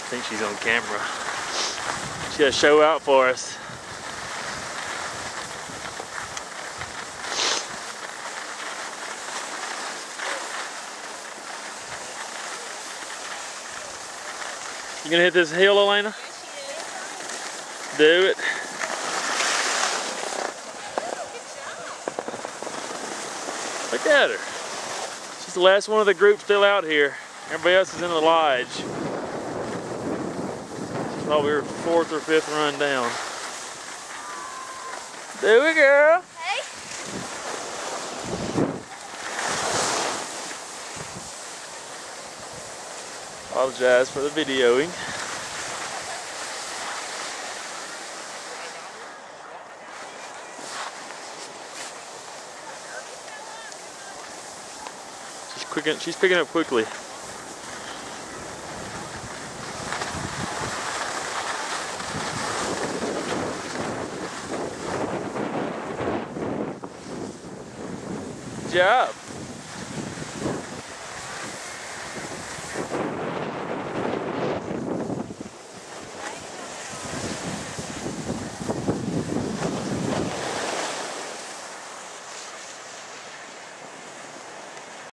think she's on camera. She got a show out for us. You gonna hit this hill, Alana? Yes, do it. Look at her. She's the last one of the group still out here. Everybody else is in the lodge. She's probably her 4th or 5th run down. Do it, girl. Hey. Apologize for the videoing. She's picking up quickly. Good job.